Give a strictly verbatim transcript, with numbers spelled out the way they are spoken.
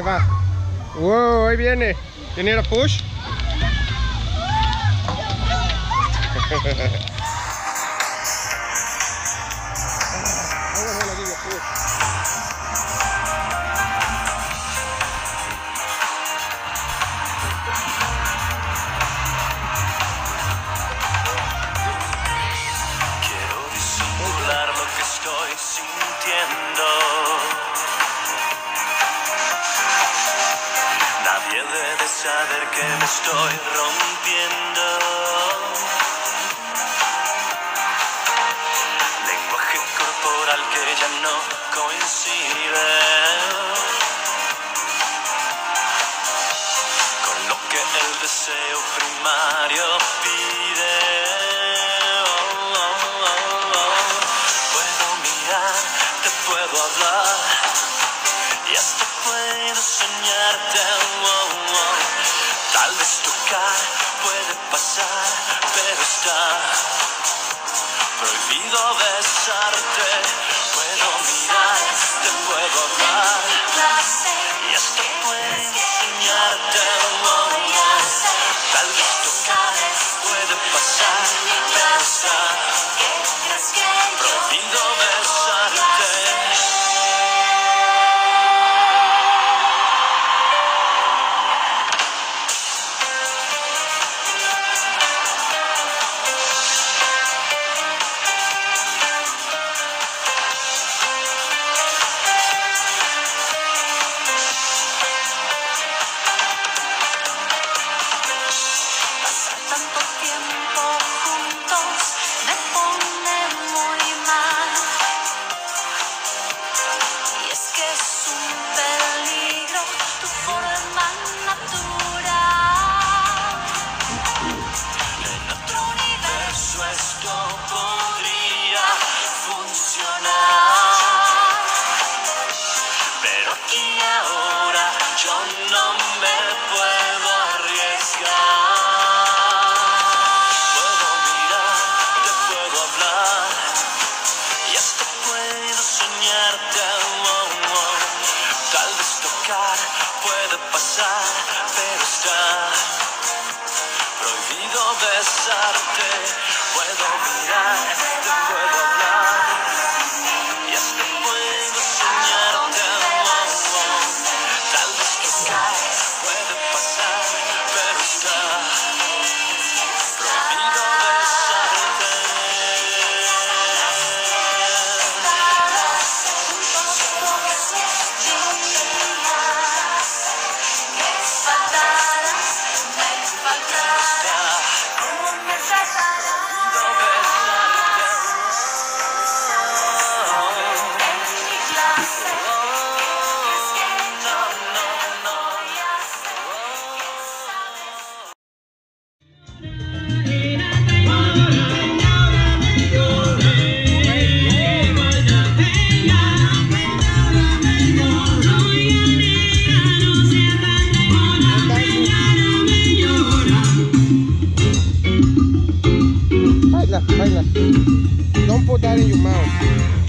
va. Wow, ahí viene. You need a push? Quiero disimular lo que estoy sintiendo. Nadie debe saber que me estoy rompiendo. Lenguaje corporal que ya no coincide con lo que el deseo primario pide. Oh, oh, oh, oh. Puedo mirar, te puedo hablar y hasta puedo soñarte. Oh, oh. Tal vez tocar puede pasar, pero está prohibido besarte. Puedo mirar, te puedo hablar y hasta puedo soñarte. Oh, oh. Tal vez tocar puede pasar, pero está prohibido besarte. Tanto tiempo juntos me pone muy mal, y es que es un peligro tu forma natural. En otro universo esto podría funcionar, pero aquí y ahora yo no me puedo arriesgar. Tal vez tocar puede pasar, pero está prohibido besarte. Puedo mirar, te puedo hablar y hasta puedo soñarte. Oh, oh. Tal vez tocar puede pasar, pero está prohibido besarte. Baila, baila. Don't put that in your mouth.